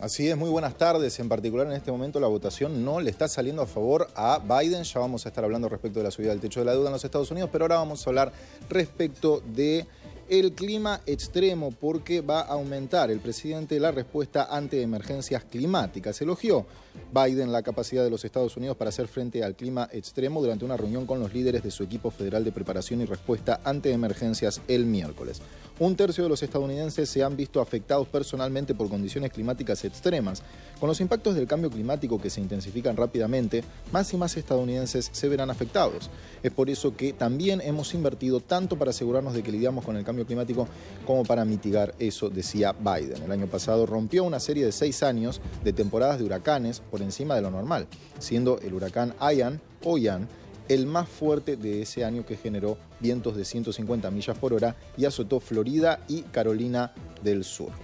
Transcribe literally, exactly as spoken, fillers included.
Así es, muy buenas tardes. En particular, en este momento la votación no le está saliendo a favor a Biden. Ya vamos a estar hablando respecto de la subida del techo de la deuda en los Estados Unidos, pero ahora vamos a hablar respecto de el clima extremo, porque va a aumentar el presidente la respuesta ante emergencias climáticas. Elogió Biden la capacidad de los Estados Unidos para hacer frente al clima extremo durante una reunión con los líderes de su equipo federal de preparación y respuesta ante emergencias el miércoles. Un tercio de los estadounidenses se han visto afectados personalmente por condiciones climáticas extremas. Con los impactos del cambio climático que se intensifican rápidamente, más y más estadounidenses se verán afectados. Es por eso que también hemos invertido tanto para asegurarnos de que lidiamos con el cambio climático como para mitigar eso, decía Biden. El año pasado rompió una serie de seis años de temporadas de huracanes por encima de lo normal, siendo el huracán Ian o Ian el más fuerte de ese año, que generó vientos de ciento cincuenta millas por hora y azotó Florida y Carolina del Sur.